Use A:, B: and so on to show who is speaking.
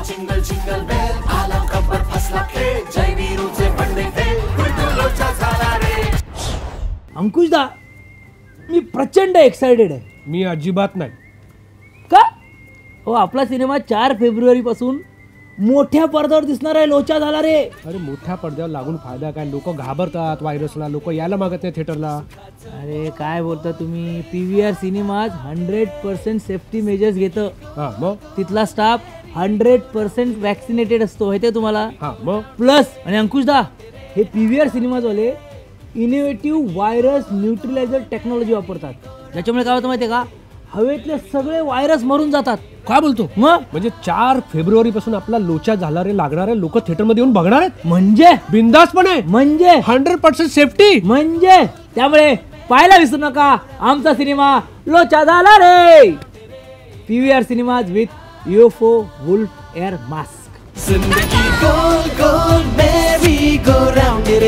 A: Jingle jingle bell आला कबर फसला खेळ जय वीरूचे पडले फेल गुलटू लोचा झाला रे.
B: अंकुशदा, मी प्रचंड एक्साइटेड आहे.
C: मी अजिबात नाही.
B: का हो? आपला सिनेमा 4 फेब्रुवारी पासून मोठ्या पडद्यावर दिसणार आहे. लोचा झाला रे.
C: अरे मोठ्या पडद्यावर लागून फायदा काय? लोक घाबरतात व्हायरसला, लोक यायला मागत नाही थिएटरला.
B: अरे काय बोलता तुम्ही? PVR सिनेमाज 100% सेफ्टी मेजर्स घेतं.
C: हा मग?
B: तिथला स्टाफ 100% वॅक्सिनेटेड असतो, माहिती आहे तुम्हाला?
C: हा मग?
B: प्लस आणि अंकुशदा, हे PVR सिनेमाजवाले इनोव्हेटिव्ह व्हायरस न्यूट्रलायझर टेक्नॉलॉजी वापरतात. ज्याच्यामुळे काय होतं माहिती आहे का? हवेतले सगळे व्हायरस मरून जातात.
C: काय बोलतो?
B: मग
C: म्हणजे 4 फेब्रुवारी पासून आपला लोचा झाला रे लागणारे लोक थिएटर मध्ये येऊन बघणार आहेत.
B: म्हणजे
C: बिंदासपणे,
B: म्हणजे
C: 100% सेफ्टी.
B: म्हणजे त्यामुळे पाहायला विसरू नका आमचा सिनेमा लोचा झाला रे. PVR cinemas with UFO wolf air mask.
A: जिंदगी गोल गोल मेरी गो राउंड